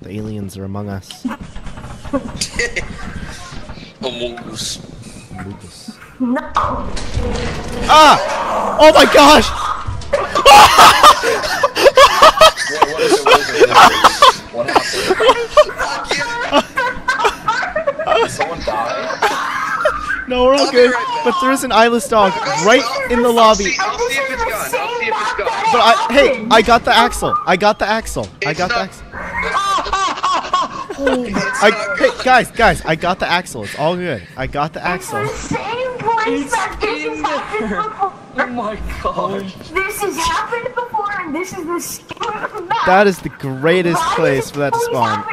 The aliens are among us. Among us. No. Ah! Oh my gosh! What happened? Did someone die? No, we're all good. But there's an eyeless dog right in the lobby. I'll see if it's gone. I'll see if it's gone. But hey, I got the axle. I got the axle. I got the axle. Hey, guys, I got the axle. It's all good. I got the axle. It's the same place that this has happened before. Oh my gosh. This has happened before, and this is the same map. That is the greatest place for that to spawn.